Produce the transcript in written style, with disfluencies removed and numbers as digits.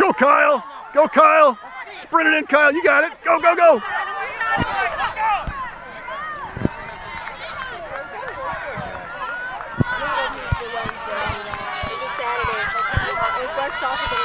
Go, Kyle. Go, Kyle. Sprint it in, Kyle. You got it. Go, go, go. It's a Saturday. It starts off with